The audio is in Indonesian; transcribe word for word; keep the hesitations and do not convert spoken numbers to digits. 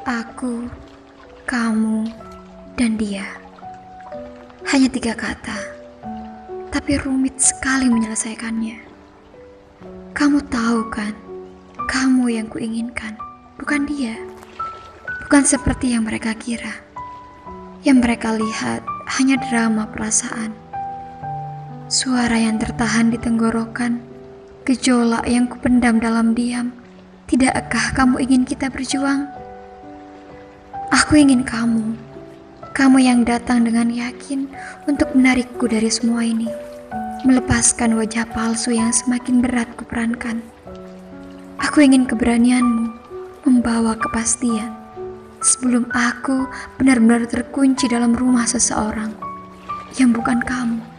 Aku, kamu, dan dia. Hanya tiga kata, tapi rumit sekali menyelesaikannya. Kamu tahu kan, kamu yang kuinginkan, bukan dia. Bukan seperti yang mereka kira. Yang mereka lihat hanya drama perasaan. Suara yang tertahan di tenggorokan, gejolak yang kupendam dalam diam. Tidakkah kamu ingin kita berjuang? Aku ingin kamu, kamu yang datang dengan yakin untuk menarikku dari semua ini, melepaskan wajah palsu yang semakin berat kuperankan. Aku ingin keberanianmu membawa kepastian sebelum aku benar-benar terkunci dalam rumah seseorang yang bukan kamu.